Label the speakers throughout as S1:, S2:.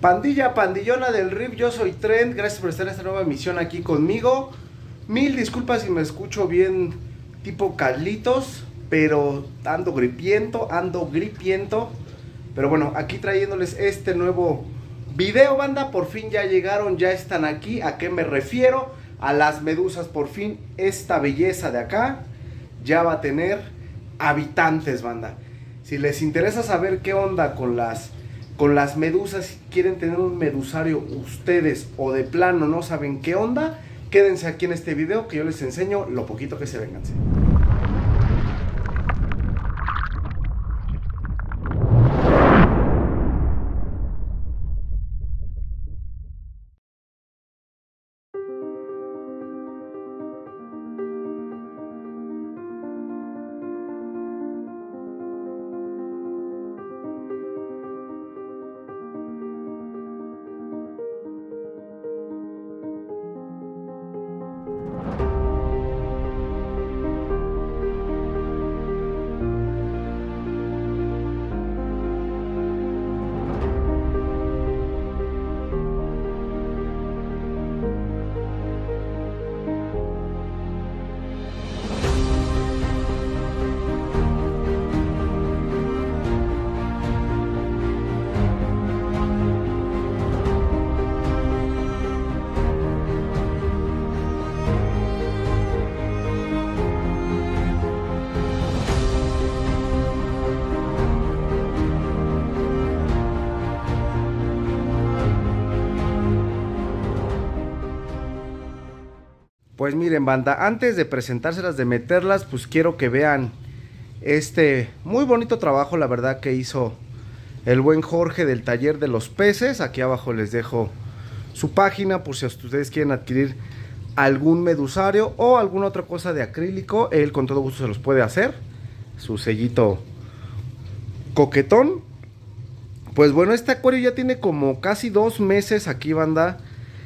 S1: Pandilla, pandillona del RIF, yo soy Trent, gracias por estar en esta nueva emisión aquí conmigo. Mil disculpas si me escucho bien tipo Carlitos, pero ando gripiento. Pero bueno, aquí trayéndoles este nuevo video, banda. Por fin ya llegaron, ya están aquí. ¿A qué me refiero? A las medusas. Por fin esta belleza de acá ya va a tener habitantes, banda. Si les interesa saber qué onda con las medusas, si quieren tener un medusario ustedes o de plano no saben qué onda, quédense aquí en este video que yo les enseño lo poquito que se vénganse. Pues miren, banda, antes de presentárselas, de meterlas, pues quiero que vean este muy bonito trabajo, la verdad, que hizo el buen Jorge del Taller de los Peces. Aquí abajo les dejo su página por si ustedes quieren adquirir algún medusario o alguna otra cosa de acrílico. Él con todo gusto se los puede hacer. Su sellito coquetón. Pues bueno, este acuario ya tiene como casi 2 meses aquí, banda,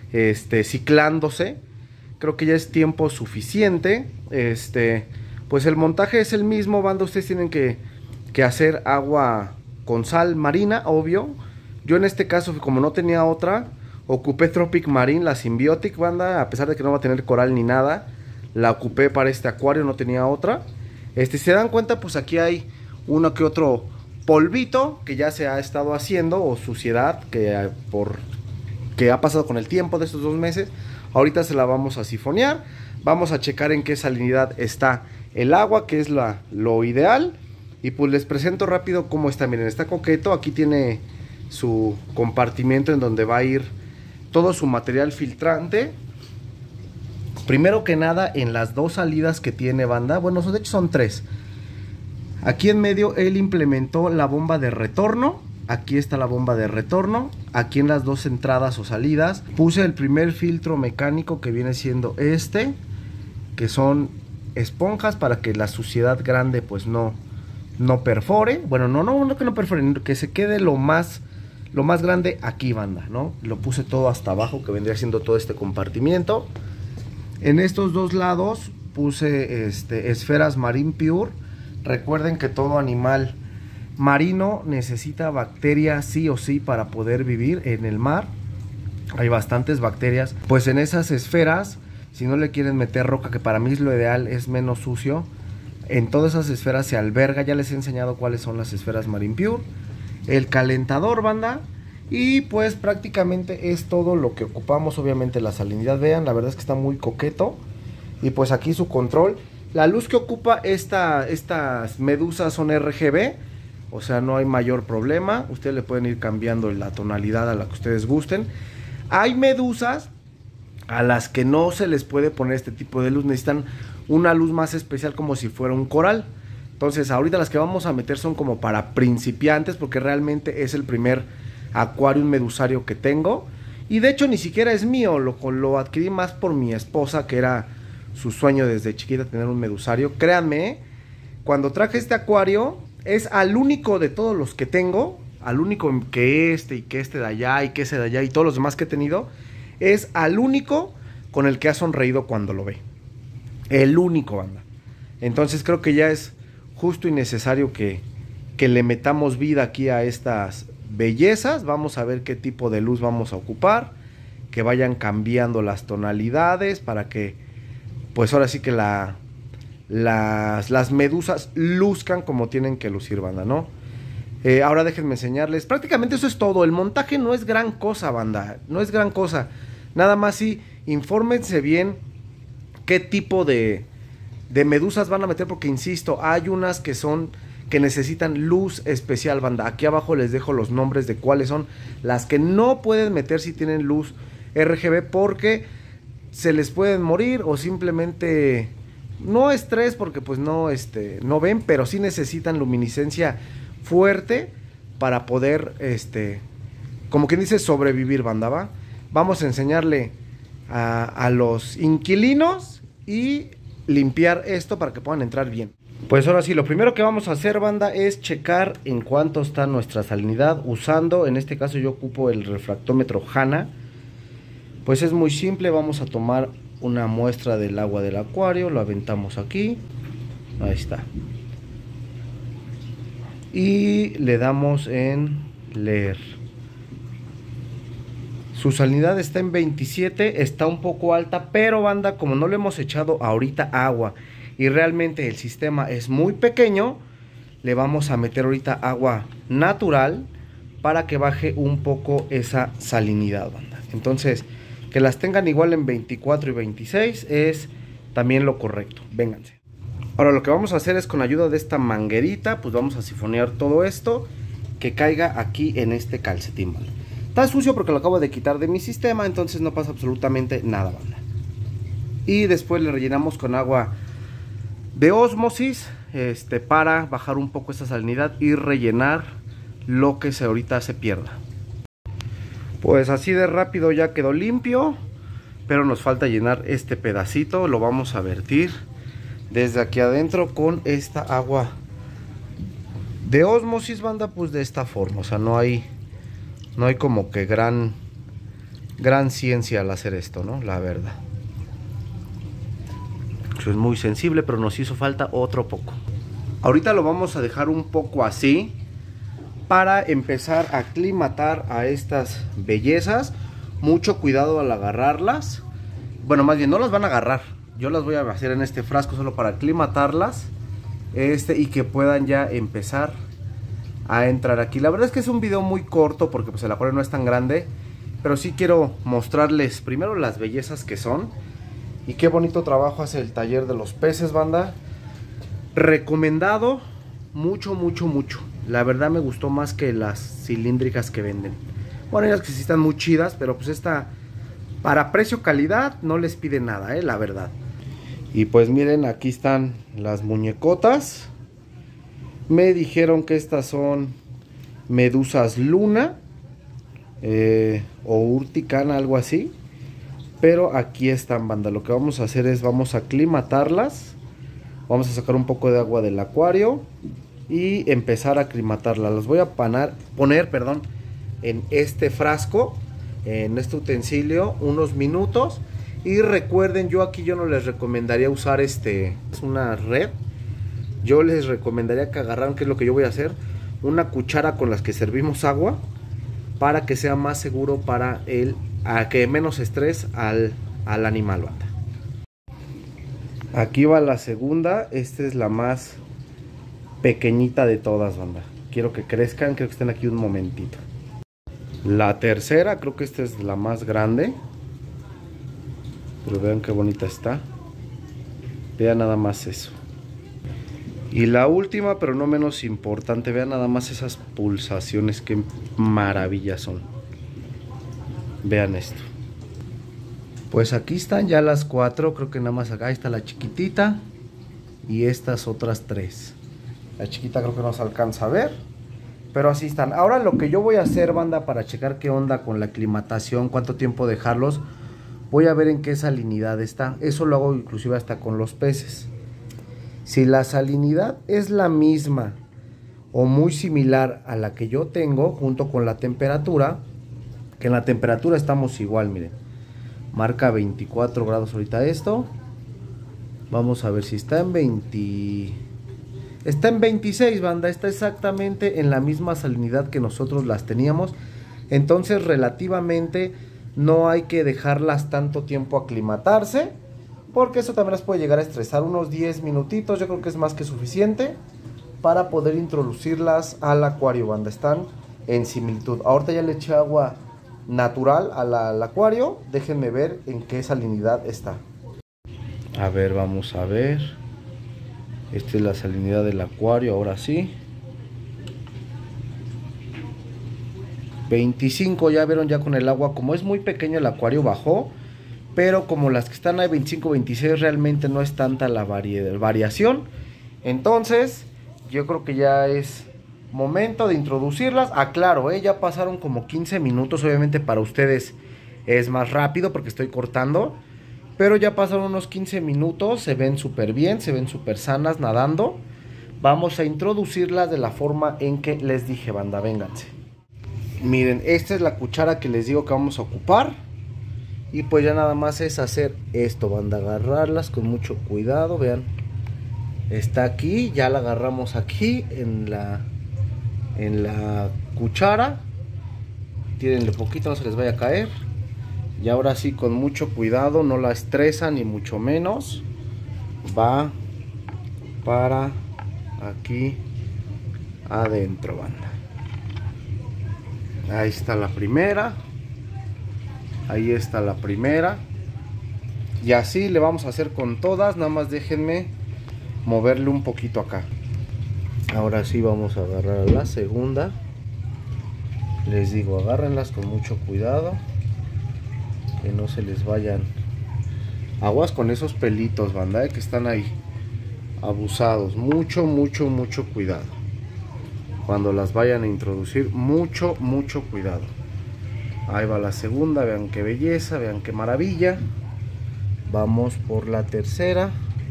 S1: ciclándose. Creo que ya es tiempo suficiente. Pues el montaje es el mismo, banda. Ustedes tienen que hacer agua con sal marina, obvio. Yo en este caso, como no tenía otra, ocupé Tropic Marine, la Symbiotic, banda. A pesar de que no va a tener coral ni nada, la ocupé para este acuario, no tenía otra. Si se dan cuenta, pues aquí hay uno que otro polvito que ya se ha estado haciendo, o suciedad que ha pasado con el tiempo de estos 2 meses. Ahorita se la vamos a sifonear. Vamos a checar en qué salinidad está el agua, que es lo ideal. Y pues les presento rápido cómo está. Miren, está coqueto. Aquí tiene su compartimento en donde va a ir todo su material filtrante. Primero que nada, en las 2 salidas que tiene, banda. Bueno, de hecho son 3. Aquí en medio él implementó la bomba de retorno. Aquí está la bomba de retorno. Aquí en las 2 entradas o salidas puse el primer filtro mecánico, que viene siendo que son esponjas para que la suciedad grande pues no perfore. Bueno, no que no perfore, que se quede lo más grande aquí, banda, ¿no? Lo puse todo hasta abajo, que vendría siendo todo este compartimiento. En estos 2 lados puse esferas Marine Pure. Recuerden que todo animal marino necesita bacterias sí o sí para poder vivir en el mar. Hay bastantes bacterias. Pues en esas esferas, si no le quieren meter roca, que para mí es lo ideal, es menos sucio, en todas esas esferas se alberga. Ya les he enseñado cuáles son las esferas Marine Pure. El calentador, banda. Y pues prácticamente es todo lo que ocupamos. Obviamente la salinidad, vean, la verdad es que está muy coqueto. Y pues aquí su control. La luz que ocupa estas medusas son RGB. O sea, no hay mayor problema. Ustedes le pueden ir cambiando la tonalidad a la que ustedes gusten. Hay medusas a las que no se les puede poner este tipo de luz. Necesitan una luz más especial, como si fuera un coral. Entonces ahorita las que vamos a meter son como para principiantes, porque realmente es el primer acuario medusario que tengo. Y de hecho ni siquiera es mío. Lo adquirí más por mi esposa, que era su sueño desde chiquita tener un medusario. Créanme, cuando traje este acuario, es al único de todos los que tengo, al único que y que de allá y que ese de allá y todos los demás que he tenido, es al único con el que ha sonreído cuando lo ve. El único, banda. Entonces creo que ya es justo y necesario que le metamos vida aquí a estas bellezas. Vamos a ver qué tipo de luz vamos a ocupar, que vayan cambiando las tonalidades para que pues ahora sí que las medusas luzcan como tienen que lucir, banda, ¿no? Ahora déjenme enseñarles, prácticamente eso es todo. El montaje no es gran cosa, banda, no es gran cosa. Nada más sí, infórmense bien qué tipo de medusas van a meter, porque insisto, hay unas que necesitan luz especial, banda. Aquí abajo les dejo los nombres de cuáles son las que no pueden meter si tienen luz RGB, porque se les pueden morir o simplemente no estrés, porque pues no ven, pero sí necesitan luminiscencia fuerte para poder como quien dice sobrevivir, banda, ¿va? Vamos a enseñarle a los inquilinos y limpiar esto para que puedan entrar bien. Pues ahora sí, lo primero que vamos a hacer, banda, es checar en cuánto está nuestra salinidad usando, en este caso yo ocupo el refractómetro Hanna. Pues es muy simple, vamos a tomar una muestra del agua del acuario, lo aventamos aquí, ahí está, y le damos en leer. Su salinidad está en 27, está un poco alta, pero banda, como no le hemos echado ahorita agua y realmente el sistema es muy pequeño, le vamos a meter ahorita agua natural para que baje un poco esa salinidad, banda. Entonces, que las tengan igual en 24 y 26 es también lo correcto. Vénganse. Ahora lo que vamos a hacer es, con ayuda de esta manguerita, pues vamos a sifonear todo esto que caiga aquí en este calcetín, ¿vale? Está sucio porque lo acabo de quitar de mi sistema, entonces no pasa absolutamente nada, banda. Y después le rellenamos con agua de ósmosis para bajar un poco esta salinidad y rellenar lo que ahorita se pierda. Pues así de rápido ya quedó limpio, pero nos falta llenar este pedacito. Lo vamos a vertir desde aquí adentro con esta agua de ósmosis, banda, pues de esta forma. O sea, no hay como que gran ciencia al hacer esto, ¿no? La verdad. Eso es muy sensible, pero nos hizo falta otro poco. Ahorita lo vamos a dejar un poco así para empezar a aclimatar a estas bellezas. Mucho cuidado al agarrarlas. Bueno, más bien no las van a agarrar. Yo las voy a hacer en este frasco solo para aclimatarlas. Y que puedan ya empezar a entrar aquí. La verdad es que es un video muy corto porque pues el acuario no es tan grande, pero sí quiero mostrarles primero las bellezas que son y qué bonito trabajo hace el taller de los peces, banda. Recomendado, mucho. La verdad me gustó más que las cilíndricas que venden. Bueno, ellas que sí están muy chidas, pero pues esta para precio calidad no les pide nada, la verdad. Y pues miren, aquí están las muñecotas. Me dijeron que estas son medusas luna o urticana, algo así. Pero aquí están, banda. Lo que vamos a hacer es, vamos a aclimatarlas. Vamos a sacar un poco de agua del acuario y empezar a aclimatarlas. Las voy a poner en este frasco, en este utensilio, unos minutos. Y recuerden, yo no les recomendaría usar es una red. Yo les recomendaría que agarraran, que es lo que yo voy a hacer, una cuchara con las que servimos agua, para que sea más seguro para que menos estrés al animal, banda. Aquí va la segunda. Esta es la más pequeñita de todas, banda. Quiero que crezcan, quiero que estén aquí un momentito. La tercera, creo que esta es la más grande. Pero vean qué bonita está. Vean nada más eso. Y la última, pero no menos importante, vean nada más esas pulsaciones, qué maravillas son. Vean esto. Pues aquí están ya las 4, creo que nada más acá está la chiquitita y estas otras 3. La chiquita creo que no se alcanza a ver, pero así están. Ahora lo que yo voy a hacer, banda, para checar qué onda con la aclimatación, cuánto tiempo dejarlos, voy a ver en qué salinidad está. Eso lo hago inclusive hasta con los peces. Si la salinidad es la misma o muy similar a la que yo tengo, junto con la temperatura, que en la temperatura estamos igual, miren, marca 24 grados ahorita esto. Vamos a ver si está en 20. Está en 26, banda, está exactamente en la misma salinidad que nosotros las teníamos. Entonces relativamente no hay que dejarlas tanto tiempo aclimatarse, porque eso también las puede llegar a estresar. Unos 10 minutitos yo creo que es más que suficiente para poder introducirlas al acuario, banda. Están en similitud. Ahorita ya le eché agua natural al acuario. Déjenme ver en qué salinidad está. A ver, vamos a ver. Esta es la salinidad del acuario, ahora sí. 25, ya vieron, ya con el agua, como es muy pequeño el acuario bajó, pero como las que están ahí 25, 26 realmente no es tanta la variación. Entonces yo creo que ya es momento de introducirlas. Aclaro, ya pasaron como 15 minutos, obviamente para ustedes es más rápido porque estoy cortando, pero ya pasaron unos 15 minutos, se ven súper bien, se ven súper sanas nadando. Vamos a introducirlas de la forma en que les dije, banda, vénganse. Miren, esta es la cuchara que les digo que vamos a ocupar. Y pues ya nada más es hacer esto, banda, agarrarlas con mucho cuidado, vean. Está aquí, ya la agarramos aquí en la cuchara. Tírenle poquito, no se les vaya a caer. Y ahora sí, con mucho cuidado, no la estresan ni mucho menos. Va para aquí adentro, banda. Ahí está la primera. Ahí está la primera. Y así le vamos a hacer con todas. Nada más déjenme moverle un poquito acá. Ahora sí vamos a agarrar a la segunda. Les digo, agárrenlas con mucho cuidado, que no se les vayan. Aguas con esos pelitos, banda, que están ahí abusados. Mucho cuidado cuando las vayan a introducir. Mucho cuidado. Ahí va la segunda, vean qué belleza, vean qué maravilla. Vamos por la tercera.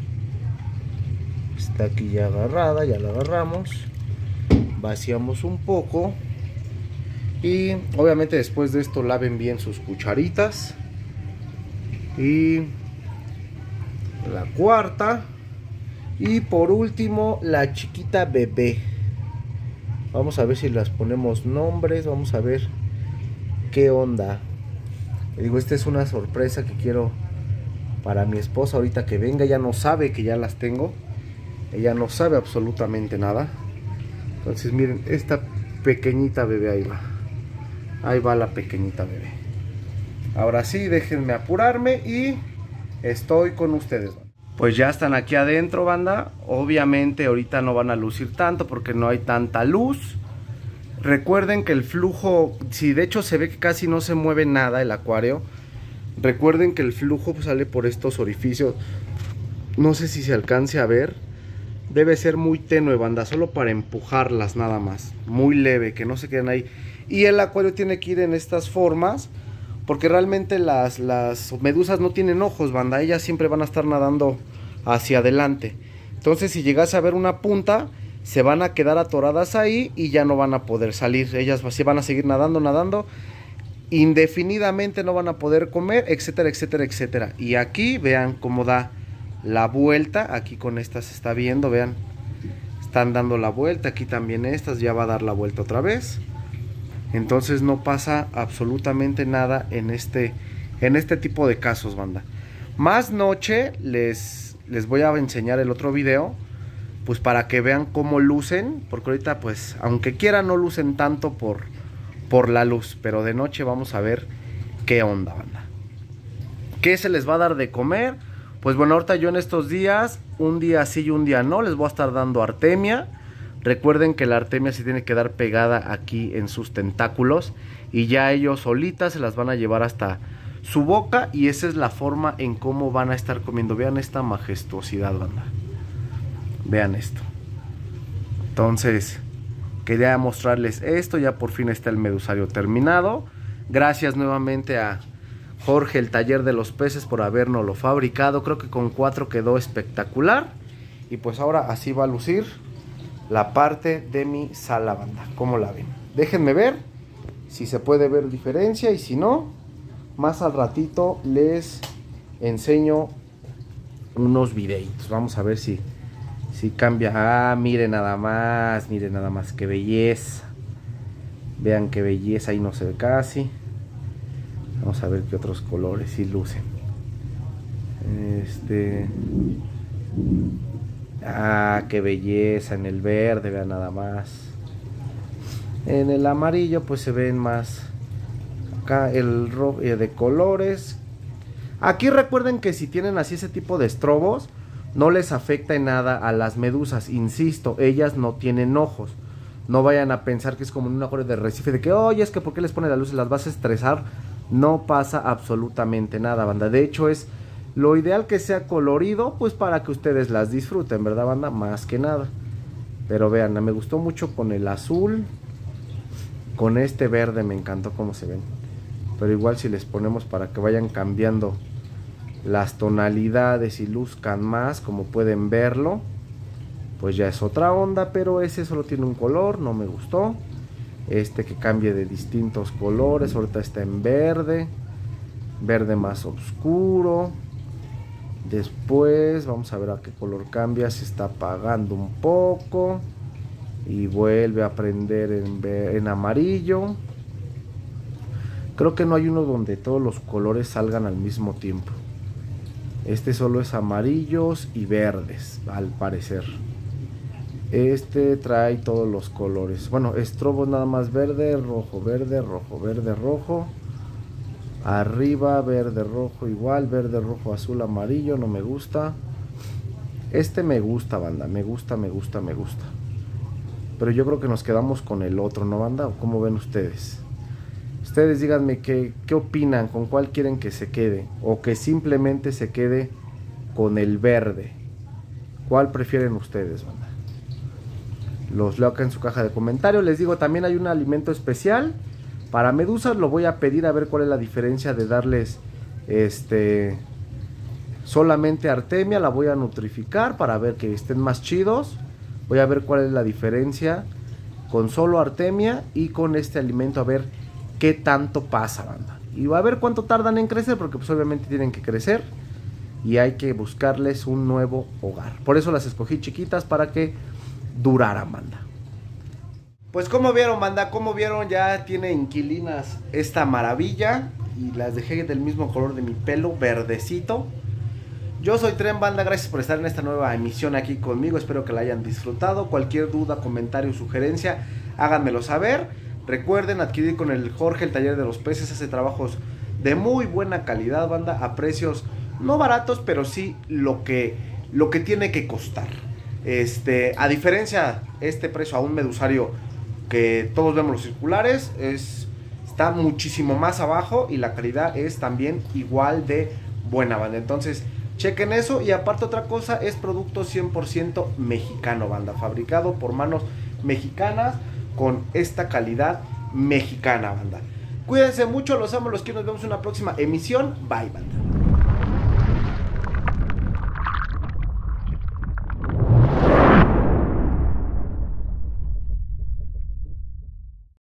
S1: Está aquí ya agarrada, ya la agarramos. Vaciamos un poco. Y obviamente después de esto laven bien sus cucharitas. Y la cuarta. Y por último la chiquita bebé. Vamos a ver si las ponemos nombres. Vamos a ver qué onda. Digo, esta es una sorpresa que quiero para mi esposa ahorita que venga. Ella no sabe que ya las tengo. Ella no sabe absolutamente nada. Entonces miren, esta pequeñita bebé, ahí va. Ahí va la pequeñita bebé. Ahora sí, déjenme apurarme y estoy con ustedes. Pues ya están aquí adentro, banda. Obviamente ahorita no van a lucir tanto porque no hay tanta luz. Recuerden que el flujo, si de hecho se ve que casi no se mueve nada el acuario, recuerden que el flujo sale por estos orificios. No sé si se alcance a ver. Debe ser muy tenue, banda, solo para empujarlas nada más. Muy leve, que no se queden ahí. Y el acuario tiene que ir en estas formas, porque realmente las medusas no tienen ojos, banda. Ellas siempre van a estar nadando hacia adelante. Entonces si llegase a ver una punta, se van a quedar atoradas ahí y ya no van a poder salir. Ellas van a seguir nadando indefinidamente, no van a poder comer, etcétera, etcétera, etcétera. Y aquí vean cómo da la vuelta. Aquí con estas se está viendo, vean, están dando la vuelta. Aquí también estas ya va a dar la vuelta otra vez. Entonces no pasa absolutamente nada en este tipo de casos, banda. Más noche les voy a enseñar el otro video, pues para que vean cómo lucen, porque ahorita pues aunque quieran no lucen tanto por la luz, pero de noche vamos a ver qué onda, banda. ¿Qué se les va a dar de comer? Pues bueno, ahorita yo en estos días, un día sí y un día no, les voy a estar dando artemia. Recuerden que la artemia se tiene que dar pegada aquí en sus tentáculos y ya ellos solitas se las van a llevar hasta su boca y esa es la forma en cómo van a estar comiendo. Vean esta majestuosidad, banda. Vean esto. Entonces, quería mostrarles esto. Ya por fin está el medusario terminado. Gracias nuevamente a Jorge, el taller de los peces, por habernoslo fabricado. Creo que con 4 quedó espectacular. Y pues ahora así va a lucir la parte de mi sala, banda. ¿Cómo la ven? Déjenme ver si se puede ver diferencia y si no, más al ratito les enseño unos videitos. Vamos a ver si Sí cambia. Ah, miren nada más, qué belleza. Vean qué belleza, ahí no se ve casi. Vamos a ver qué otros colores sí lucen. Ah, qué belleza en el verde, vean nada más. En el amarillo pues se ven más. Acá el rojo de colores. Aquí recuerden que si tienen así ese tipo de estrobos, no les afecta en nada a las medusas. Insisto, ellas no tienen ojos. No vayan a pensar que es como en un acuario de Recife de que, oye, es que ¿por qué les pone la luz y las vas a estresar? No pasa absolutamente nada, banda. De hecho, es lo ideal que sea colorido, pues para que ustedes las disfruten, ¿verdad, banda? Más que nada. Pero vean, me gustó mucho con el azul. Con este verde me encantó cómo se ven. Pero igual si les ponemos para que vayan cambiando las tonalidades y luzcan más, como pueden verlo, pues ya es otra onda. Pero ese solo tiene un color, no me gustó. Este que cambie de distintos colores, ahorita está en verde, verde más oscuro. Después vamos a ver a qué color cambia, se está apagando un poco y vuelve a prender en amarillo. Creo que no hay uno donde todos los colores salgan al mismo tiempo. Este solo es amarillos y verdes, al parecer. Este trae todos los colores. Bueno, estrobos nada más verde, rojo, verde, rojo, verde, rojo. Arriba verde, rojo igual, verde, rojo, azul, amarillo, no me gusta. Este me gusta, banda, me gusta. Pero yo creo que nos quedamos con el otro, ¿no, banda? ¿O cómo ven ustedes? Ustedes díganme qué opinan, con cuál quieren que se quede. O que simplemente se quede con el verde. ¿Cuál prefieren ustedes, banda? Los leo acá en su caja de comentarios. Les digo, también hay un alimento especial para medusas. Lo voy a pedir a ver cuál es la diferencia de darles solamente artemia. La voy a nutrificar para ver que estén más chidos. Voy a ver cuál es la diferencia con solo artemia y con este alimento, a ver qué tanto pasa, banda. Y va a ver cuánto tardan en crecer, porque pues obviamente tienen que crecer y hay que buscarles un nuevo hogar. Por eso las escogí chiquitas, para que duraran, banda. Pues como vieron, banda, como vieron, ya tiene inquilinas esta maravilla. Y las dejé del mismo color de mi pelo, verdecito. Yo soy Tren, banda, gracias por estar en esta nueva emisión aquí conmigo. Espero que la hayan disfrutado. Cualquier duda, comentario o sugerencia, háganmelo saber. Recuerden adquirir con el Jorge, el taller de los peces. Hace trabajos de muy buena calidad, banda, a precios no baratos, pero sí lo que tiene que costar. A diferencia, este precio a un medusario que todos vemos los circulares, está muchísimo más abajo y la calidad es también igual de buena, banda. Entonces, chequen eso. Y aparte, otra cosa, es producto 100% mexicano, banda, fabricado por manos mexicanas con esta calidad mexicana, banda. Cuídense mucho, los amo, los quiero, nos vemos en una próxima emisión. Bye, banda.